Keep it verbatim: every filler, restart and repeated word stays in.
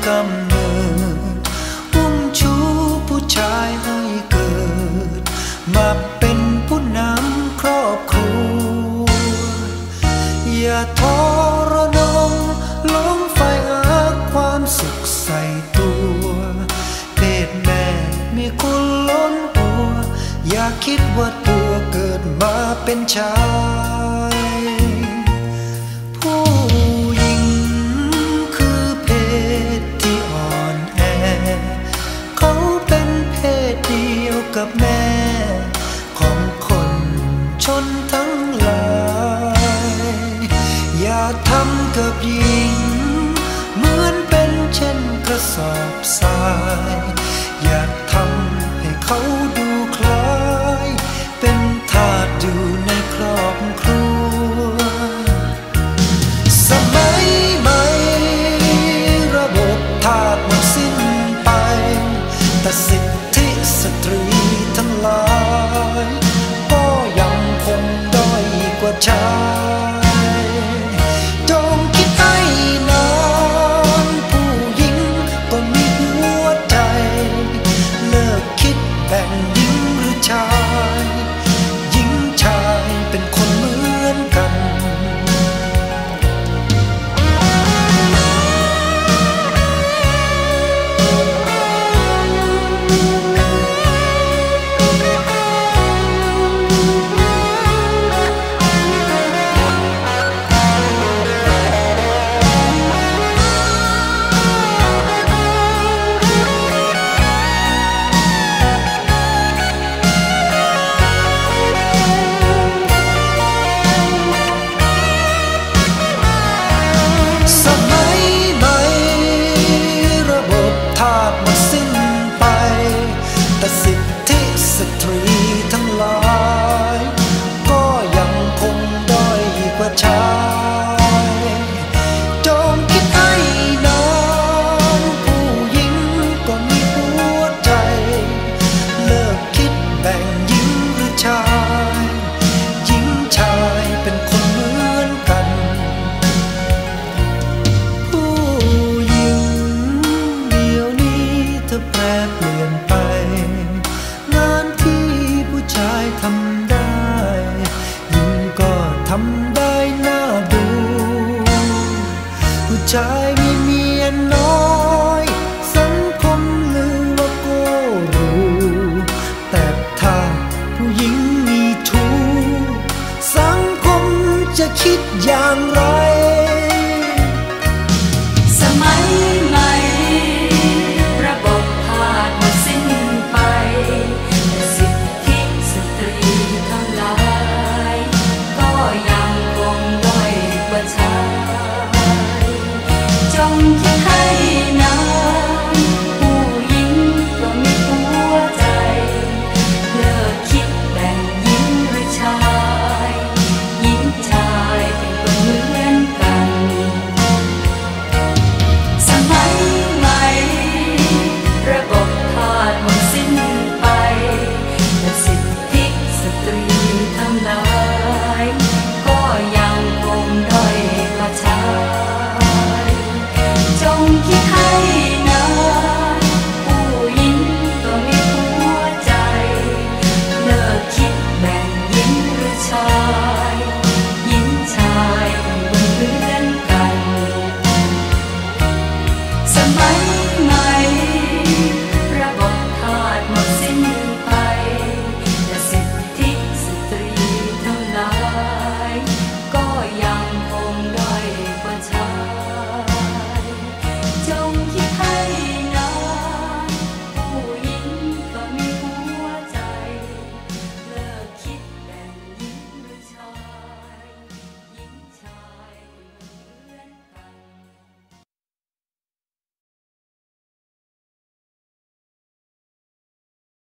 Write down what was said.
กำเนิดอุ้มชูผู้ชายให้เกิดมาเป็นผู้นำครอบครัวอย่าทรนงหลงใฝ่หาความสุขใส่ตัวเพศแม่มีคุณล้นหัวอย่าคิดว่าตัวเกิดมาเป็นชายผู้หญิงคือเพศที่อ่อนแอเขาเป็นเพศเดียวกับแม่ของคนชนทั้งหลายอย่าทำกับหญิงเหมือนเป็นเช่นกระสอบทรายอย่าทำให้เขาดูคล้ายเป็นทาสอยู่ในครอบครัวสมัยใหม่ระบบทาสหมดสิ้นไปแต่สิทธิสตรีทั้งหลายก็ยังคงด้อยกว่าชายจงคิดให้นานผู้หญิงก็มีหัวใจเลิกคิดแบ่งหญิงหรือชายหญิงชายเป็นคนเหมือนกันสิทธิสตรีทั้งหลายก็ยังคงด้อยกว่าชายจงคิดให้นานผู้หญิงก็มีหัวใจเลิกคิดแบ่งหญิงหรือชายหญิงชายเป็นคนเหมือนกันผู้หญิงเดี๋ยวนี้เธอแปรเปลี่ยนไปชายทำได้หญิงก็ทำได้น่าดูผู้ชายมีเมียน้อยสังคมลือว่าโก็รู้แต่ถ้าผู้หญิงมีชู้สังคมจะคิดอย่างไรสมัยใหม่ระบบทาสหมดสิ้นไปจงคิดให้นานผู้หญิงก็มีหัวใจเลิกคิดแบ่งหญิงหรือชายหญิงชายเป็นคนเหมือนกันสมัยใหม่ระบบทาสหมดสิ้นไปแต่สิทธิสตรีทั้งหลายก็ยังคงด้อยกว่าชายจงคิดให้นานผู้หญิงก็มีหัวใจเลิกคิดแบ่งหญิงหรือชายหญิงชายเป็นเหมือนกันสมัยใหม่ระบบทาสหมดสิ้นไปแต่สิทธิสตรีทั้งหลายก็ยังคง